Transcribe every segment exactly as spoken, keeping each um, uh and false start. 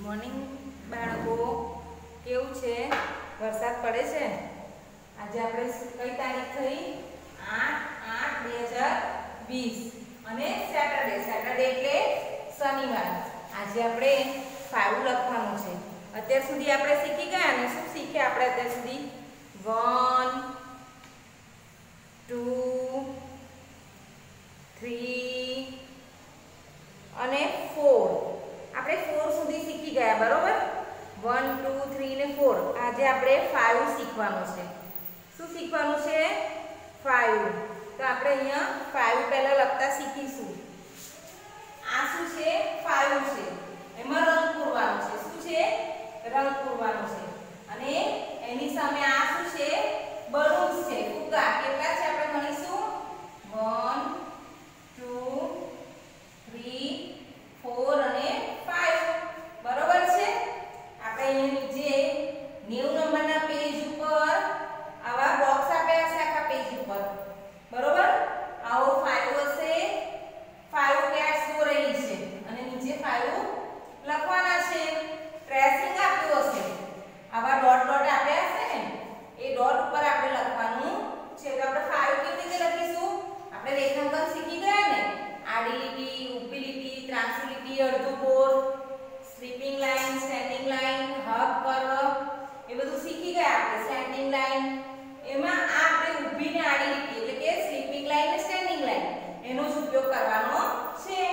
Morning બાળકો, કેવું છે? વરસાદ પડે છે? આજે આપણે કઈ તારીખ થઈ? આઠ આઠ બે હજાર વીસ અને સેટરડે સેટરડે એટલે શનિવાર. આજે આપણે ફાઇવ લખવાનું છે. અત્યાર સુધી આપણે શીખી ગયા ને શું શીખ્યા આપણે અત્યાર સુધી? વન ટુ થ્રી અને ફોર. આપણે ફોર સુધી શીખી ગયા, બરોબર? વન ટુ થ્રી ને ફોર. આજે આપણે ફાઇવ શીખવાનું છે. શું શીખવાનું છે? ફાઇવ. તો આપણે અહીંયા ફાઇવ પહેલા લખતા શીખીશું. આ શું છે? ફાઇવ છે. એમાં રંગ પૂરવાનો છે. શું છે? રંગ પૂરવાનો છે. અને એની સામે આ શું છે? બલૂન્સ છે, ફુગ્ગા. કેટલા છે આપણે ગણીશું? વન ટુ થ્રી ફોર અને ફાઇવ. બરોબર છે? આપણે અહીંયા નીચે નેવું નંબરના પેજ ઉપર આવા બોક્સ આપ્યા છે આખા પેજ ઉપર. બરોબર? આવો ફાઇવ હશે. ફાઇવ કેટ્સ દોરેલી છે અને નીચે ફાઇવ લખવાના છે. ટ્રેસિંગ આપ્યું હશે. આવા ડોટ ડોટ આપ્યા હશે ને, એ ડોટ ઉપર આપણે લખવાનું છે. તો આપણે ફાઇવ કેવી રીતે લખીશું? આપણે રેખાંકન શીખી ગયા ને. આડી લીટી, ઊભી લીટી, ત્રાંસી લીટી, અડધું ગોળ, sleeping line, standing line, half curve, એ બધું શીખી ગયા આપણે. સ્ટેન્ડિંગ લાઈન એમાં આ આપણે ઊભી ને આડી લીટી એટલે કે સ્લીપિંગ લાઈન અને સ્ટેન્ડિંગ લાઈન એનો જ ઉપયોગ કરવાનો છે.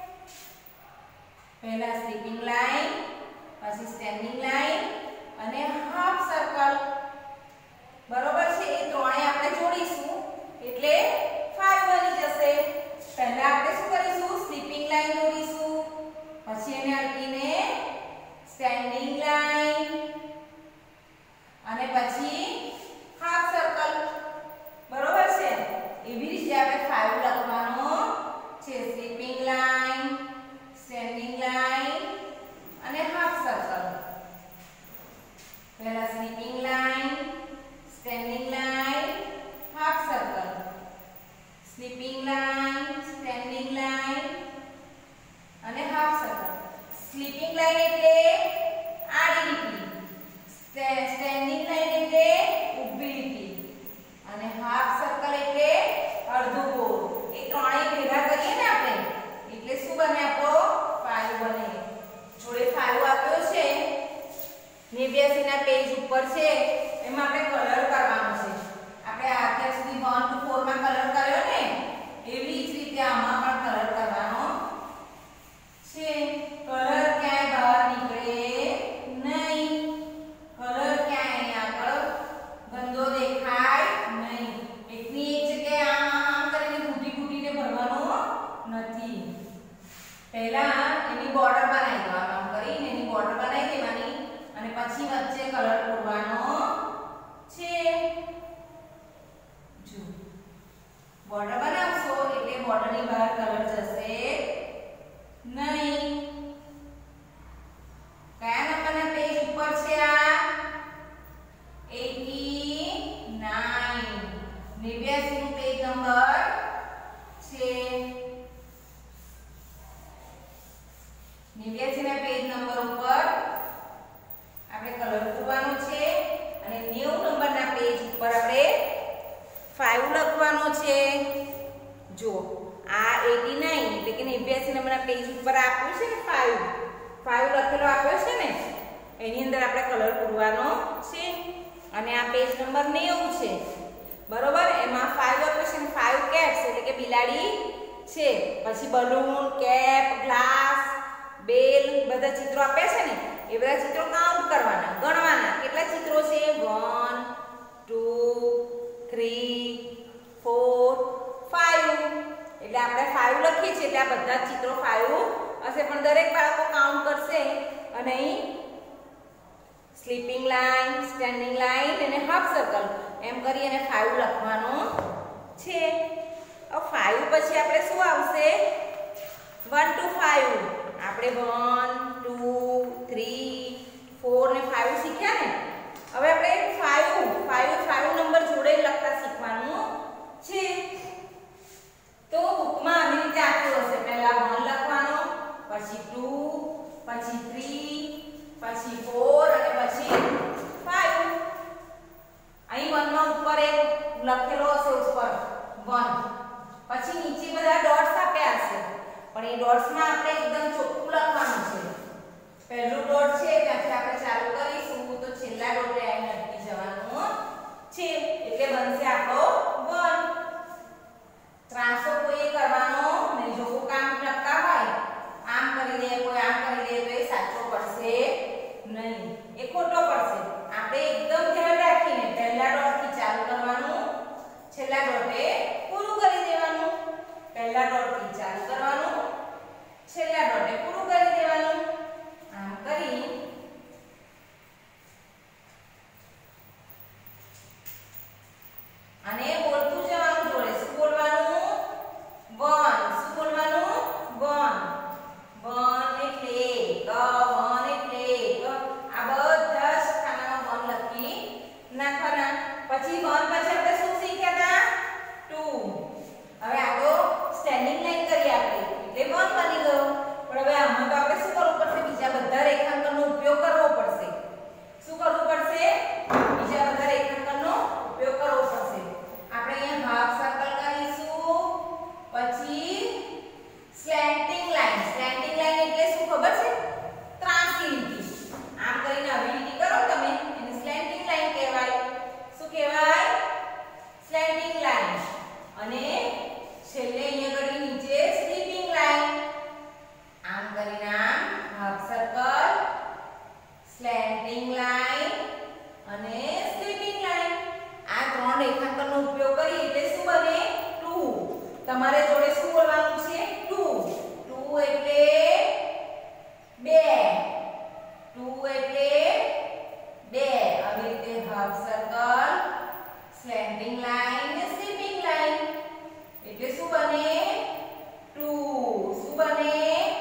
પહેલા સ્લીપિંગ લાઈન, પછી સ્ટેન્ડિંગ લાઈન અને હાફ સર્કલ. બરોબર છે? એ ત્રણેય આપણે જોડીશું એટલે ફાઇવ બની જશે. પહેલા આપણે શું કરીશું? સ્લીપિંગ લાઈન દોરીશું, પછી એને અડકીને સ્ટેન્ડિંગ લાઈન અને પછી હાફ સર્કલ. બરોબર છે? એવી રીતે આપણે ફાઇવ લખવાનો છે. સ્લીપિંગ લાઈન, સ્ટેન્ડિંગ લાઈન અને હાફ સર્કલ. પહેલા sleeping line, standing line, half circle. Sleeping line, standing line અને હાફ સર્કલ. સ્લીપિંગ લાઈન એટલે આડી લીટી, સ્ટેન્ડિંગ લાઈન એટલે ઊભી લીટી અને હાફ સર્કલ એટલે અડધું ગોળ. એ ત્રણેય ભેગા કરીએ ને આપણે એટલે શું બને? આપણો ફાઇવ બને. જોડે ફાઇવ આપ્યો છે, નેવ્યાસી ના પેજ ઉપર છે. એમાં આપણે કલર કરવાનો છે. આપણે અત્યાર સુધી વન ટુ ફોર માં કલર કર્યો ને, એવી જ રીતે આમાં પણ કલર કરવાનો છે. કલર ક્યાંય બહાર નીકળે નહીં. કલર ક્યાંય આગળ ગંદો દેખાય નહીં. એકની એક જગ્યાએ આમ આમ આમ કરીને ઘૂંટી ઘૂંટીને ભરવાનું નથી. પહેલા એની બોર્ડર બનાવી દો. આમ આમ કરીને એની બોર્ડર બનાવી દેવાની અને પછી વચ્ચે કલર પૂરવાનો છે. જો બોર્ડર બનાવશો એટલે બોર્ડરની બહાર કલર જશે નહીં. કયા નંબરના પેજ ઉપર છે આ? એકાસી. નેવ્યાસી નું પેજ નંબર છે. નેવ્યાસી ના પેજ નંબર ઉપર આપણે કલર પૂરવાનો છે અને નેવું નંબરના પેજ ઉપર આપણે ફાઇવ લખવાનો છે. જો આ એકાસી એટલે કે નેવ્યાસી નંબરના પેજ ઉપર આપ્યું છે ને ફાઇવ ફાઇવ લખેલો આપ્યો છે ને, એની અંદર આપણે કલર પૂરવાનો છે. અને આ પેજ નંબર નેવું છે. બરોબર? એમાં ફાઇવ આપ્યો છે ને ફાઇવ કેટ્સ એટલે કે બિલાડી છે. પછી બલૂન, કેપ, ગ્લાસ, બેલ બધા ચિત્રો આપ્યા છે ને, એ બધા ચિત્રો કાઉન્ટ કરવાના, ગણવાના. કેટલા ચિત્રો છે? One two three four five. એટલે આપણે ફાઇવ લખીએ છીએ એટલે આ બધા ચિત્રો ફાઇવ હશે. પણ દરેક બાળકો કાઉન્ટ કરશે અને અહીં સ્લીપિંગ લાઈન, સ્ટેન્ડિંગ લાઈન અને હાફ સર્કલ એમ કરી અને ફાઇવ લખવાનો છે. હવે ફાઇવ પછી આપણે શું આવશે? One two five. આપણે વન ટુ થ્રી ફોર ને ફાઇવ શીખ્યા ને. હવે આપણે ફાઇવ ફાઇવ ફાઇવ નંબર જોડે લખતા શીખવાનું છે. તો બુકમાં આવી રીતે આપ્યું હશે. પહેલા વન લખવાનો, પછી ટુ, પછી થ્રી, ડોટ્સમાં આપણે એકદમ ચોખ્ખું લખવાનું છે. પહેલું ડોટ છે ત્યાંથી આપણે ચાલુ કરીશું તો છેલ્લા ડોટે આવીને અટકી જવાનું છે એટલે બનશે આપણો વન. ત્રાસો કોઈ કરવાનો નહીં. જો કોઈ કામ લખતા હોય આમ કરી દે કોઈ આમ કરી દે તો એ સાચો પડશે નહીં, એ ખોટો પડશે. આપણે એકદમ ધ્યાન રાખીને પહેલા ડોટથી ચાલુ કરવાનું, છેલ્લા ડોટે પૂરું કરી દેવાનું. પહેલા ડોટથી ચાલુ કરવાનું, છેલ્લા ડોટે પૂરું કરી દેવાનું. આમ કરી અને બોલતું જવાનું. જોડે શું બોલવાનું? વન. શું બોલવાનું? વન. વન એટલે ક, વન એટલે ક. આ બધા જ ખાનામાં વન લખી નાખવાના. પછી વન પછી આપણે શું શીખ્યા હતા? ટુ. હવે આ તો સ્ટેન્ડિંગ લાઈન કરી આપણે એટલે વન બની ગયો. પણ હવે આમાં તો આપણે શું કરવું પડશે? બીજા બધા રેખાંકનનો ઉપયોગ કરવો પડશે. શું કરવું પડશે? બીજા બધા રેખાંકનનો ઉપયોગ કરવો પડશે. આપણે અહીંયા હાફ સર્કલ કરીશું, પછી સ્લેન્ટિંગ લાઈન. સ્લેન્ટિંગ લાઈન એટલે શું ખબર છે? ત્રાંસી લીટી. આમ કરીને આવી લીટી કરો તમે એને સ્લેન્ટિંગ લાઈન કહેવાય. શું કહેવાય? Slanting line. અને છેલ્લે અહીંયા આગળ નીચે સ્લીપિંગ લાઈન. આમ કરીને આમ હાફ સર્કલ, સ્લેન્ટિંગ લાઈન અને સ્લીપિંગ લાઈન. આ ત્રણ રેખાંકનનો ઉપયોગ કરી એટલે શું બને? ટુ. તમારે જોડે શું બોલવાનું છે? ટુ. ટુ એટલે બે. ટુ એટલે બે. આવી રીતે હાફ સર્કલ, સ્લેન્ટિંગ લાઈન ને સ્લીપિંગ લાઈન એટલે શું બને? ટુ. શું બને?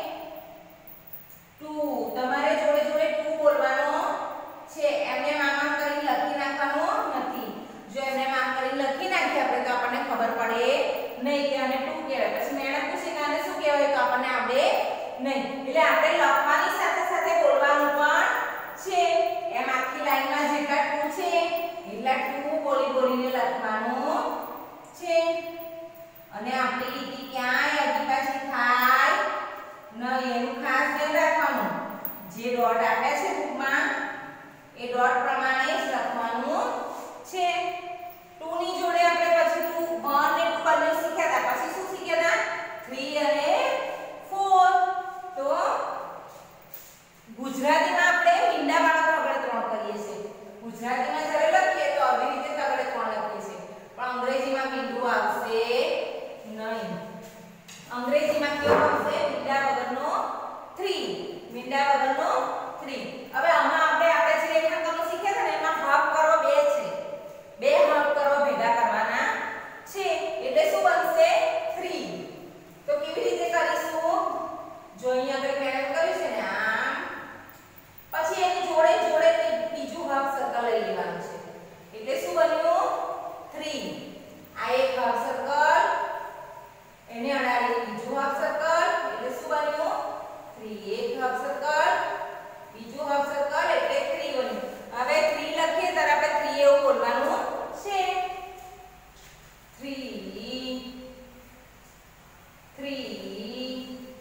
ટુ. તમારે જોડે જોડે ટુ બોલવાનો છે. એમને આમ આમ કરીને લખી નાખવાનું નથી. જો એમને આમ કરીને લખી નાખીએ આપણે તો આપણને ખબર પડે નહીં કે આને ટુ કહેવાય. પછી મેડમ પૂછે કે આને શું કહેવાય તો આપણને આવડે નહીં. એટલે આપણે લખવાની સાથે સાથે બોલવાનું પણ છે. એમ આખી લાઈનમાં જેટલા ટુ છે એટલા ટુ બોલી બોલીને લખવાનું છે. અને આપણી લીટી ક્યાંય આજી પાછી થાય નહીં એનું ખાસ ધ્યાન રાખવાનું. જે ડોટ આપ્યા છે બુકમાં એ ડોટ પ્રમાણે જ લખવાનું છે. ટુ ની જોડે આપણે પછી ટુ વન ને ટુ બંને શીખ્યા હતા. પછી શું શીખ્યા હતા? થ્રી અને ફોર. તો ગુજરાતીમાં આપણે મીંડાવાળા તગડે ત્રણ કરીએ છીએ. ગુજરાતીમાં જ્યારે લખીએ તો આવી રીતે તગડે ત્રણ લખીએ છીએ. પણ અંગ્રેજીમાં મીંડું આવશે નહીં. અંગ્રેજીમાં કેવું આવશે? મીંડા વગરનો થ્રી. મીંડા વગરનો થ્રી. હવે આમાં આપણે આપણે જે રેખાંકનો શીખ્યા હતા ને એમાં હાફ કરો બે છે. બે હાફ કરો ભેગા કરવાના છે એટલે શું બનશે? થ્રી. તો કેવી રીતે કરીશું? જો અહીંયા આપણે મેળવ કર્યું છે ને આમ, પછી એની જોડે જોડે બીજું હાફ સર્કલ લઈ લેવાનું છે એટલે શું બન્યું? થ્રી. આ એક હાફ સર્કલ, એને અડાડી બીજું હાફ સર્કલ એટલે શું બન્યું? થ્રી. એક હાફ સર્કલ, બીજું હાફ સર્કલ એટલે થ્રી બન્યું. હવે થ્રી લખીએ ત્યારે આપણે થ્રી એવું બોલવાનું છે. Three, three,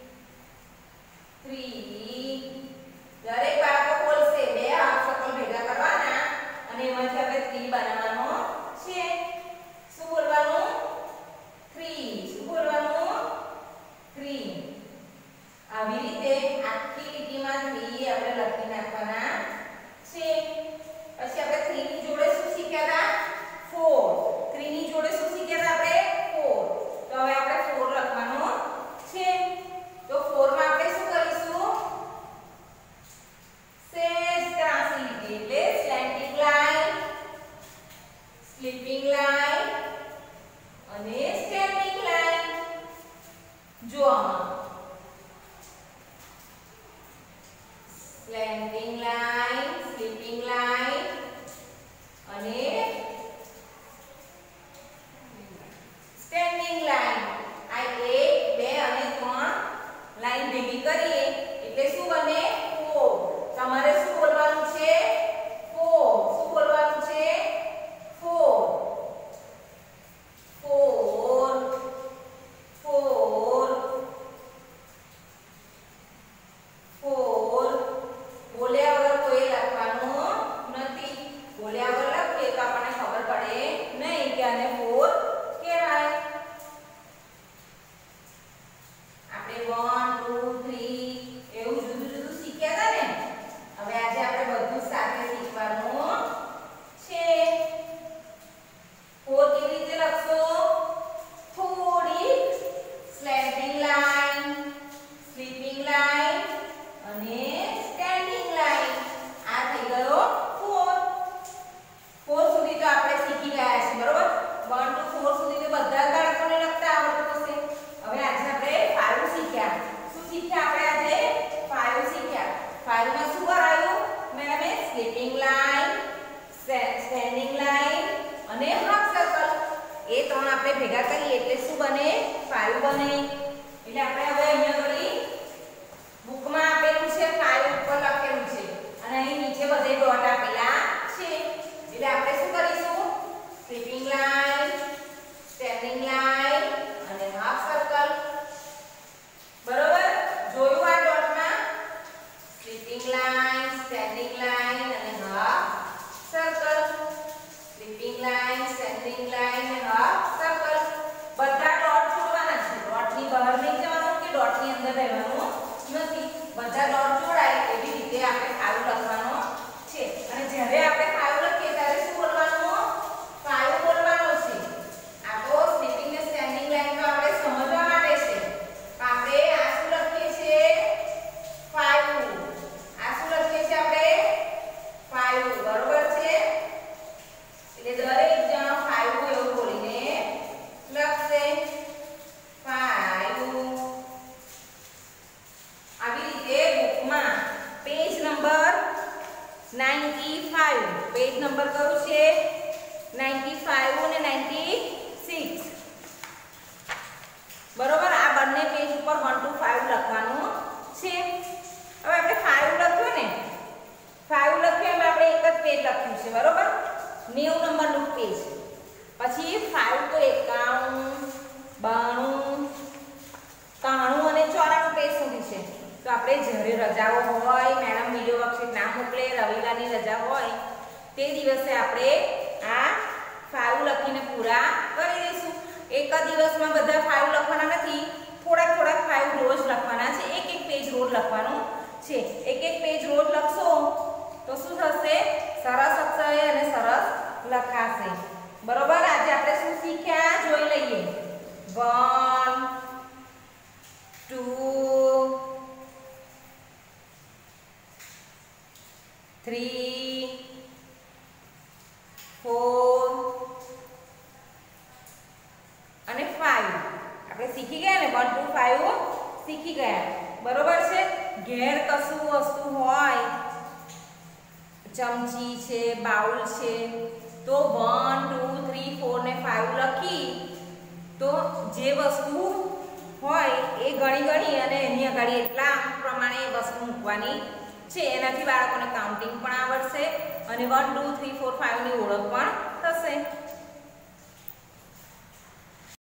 three. દરેક બાળકો બોલશે. બે હાફ સર્કલ ભેગા કરવાના અને એમાંથી આપણે થ્રી બનાવવાનો છે. શું બોલવાનું? થ્રી. શું બોલવાનું? થ્રી. આવી રીતે આખી લીટીમાં થ્રી આપણે લખી નાખવાના છે. પછી આપણે થ્રી ની જોડે શું શીખ્યા હતા? ફોર. થ્રી ની જોડે શું શીખ્યા હતા આપણે? ફોર. તો હવે આપણે ફોર લખવાનો છે. તો ફોર માં આપણે શું કરીશું? સેજ ત્રાંસી લીટી એટલે સ્લેન્ટિંગ લાઈન, સ્લીપિંગ લાઈન અને સ્ટેન્ડિંગ લાઈન. જો આમાં સ્લેન્ટિંગ લાઈન, સ્લીપિંગ લાઈન અને સ્ટેન્ડિંગ લાઈન. આ એક, બે અને ત્રણ લાઈન ભેગી કરીએ એટલે શું બને? ફોર. તમારે શું બોલવાનું છે? ફોર. શું બોલવાનું છે? Four. Four, four, one two three એવું જુદું જુદું શીખ્યા હતા ને, હવે આજે આપણે બધું સાથે શીખવાનું છે. ફોર કેવી રીતે લખશો? થોડી સ્લેન્ટિંગ લાઈન, સ્લીપિંગ લાઈન અને સ્ટેન્ડિંગ લાઈન. આ થઈ ગયો ફોર. ફોર સુધી તો આપણે શીખી ગયા છે, બરોબર? વન ટુ ફોર સુધી તો બધા બાળકોને લખતા આવડતું હશે. હવે આજે આપણે ફાઈવ શીખ્યા. શું શીખ્યા આપણે આજે? ફાઈવ શીખ્યા. ફાઈવ માં શું કરાયું? મેડમે સ્લીપિંગ લાઈન, સ્ટેન્ડિંગ લાઈન અને હાફ સર્કલ એ ત્રણ આપણે ભેગા કરીએ એટલે શું બને? ફાઈવ બને. એટલે આપણે હવે અહીંયા ઘડી બુકમાં આપેલું છે ફાઈવ ઉપર લખેલું છે અને અહીં નીચે બધે ડોટ આપેલા છે. એટલે આપણે શું કરીશું? સ્લીપિંગ લાઈન, સ્ટેન્ડિંગ લાઈન અને હાફ સર્કલ. બરોબર? જોયું આ ડોટમાં? સ્લીપિંગ લાઈન, સ્ટેન્ડિંગ લાઈન અને half circle. Sleeping line, standing line અને હાફ સર્કલ. બધા ડોટ જોડવાના છે. ડોટની બહાર નહીં જવાનું કે ડોટની અંદર રહેવાનું નથી. બધા ડોટ જોડાય એવી રીતે આપણે ફાઈવ લખવાનો છે. અને જ્યારે આપણે ફાઈવ લખીએ ત્યારે શું બોલવાનું? ફાઈવ બોલવાનો છે. આ તો સ્લીપિંગ ને સ્ટેન્ડિંગ લાઈન તો આપણે સમજવા માટે છે. પણ આપણે આ શું લખીએ છીએ? ફાઈવ. આ શું લખીએ છીએ આપણે? ફાઈવ. બરોબર છે? એટલે દરેક જણ ફાઈવ એવું બોલીને લખશે. ફાઈવ. આવી રીતે બુકમાં page number ninety five, page number કયું છે? નાઇન્ટી ફાઈવ અને નાઇન્ટી સિક્સ. બરોબર? આ બંને પેજ ઉપર વન ટુ ફાઈવ લખવાનું છે. હવે આપણે ફાઈવ લખ્યું ને, ફાઈવ લખ્યું એમ આપણે એક જ પેજ લખ્યું છે. બરોબર? નેવું નંબરનું પેજ. પછી ફાઈવ તો એકાણું, બાણું, ત્રાણું અને ચોરાણું પેજ સુધી છે. તો આપણે જ્યારે રજાઓ હોય, મેડમ વિડીયો વર્કશીટ ના મોકલે, રવિવારની રજા હોય તે દિવસે આપણે આ ફાઈવ લખીને પૂરા કરી દઈશું. એક જ દિવસમાં બધા ફાઈવ લખવાના નથી, થોડાક થોડાક ફાઈવ રોજ લખવાના છે. એક એક પેજ રોજ લખવાનું છે. એક એક પેજ રોજ લખશો તો શું થશે? સરસ અક્ષરે અને સરસ લખાશે. બરોબર? આજે આપણે શું શીખ્યા જોઈ લઈએ. વન ટુ થ્રી ફોર અને ફાઈવ આપણે શીખી ગયા ને. વન ટુ ફાઈવ શીખી ગયા. બરોબર છે? ઘેર કશું વસ્તુ હોય, ચમચી છે, બાઉલ છે, તો વન ટુ થ્રી ફોર ને ફાઈવ લખી તો જે વસ્તુ હોય એ ગણી ગણી અને એની આગળ એટલા પ્રમાણે એ વસ્તુ મૂકવાની છે. એનાથી બાળકોને કાઉન્ટિંગ પણ આવડશે અને one two three four five ની ઓળખ પણ થશે.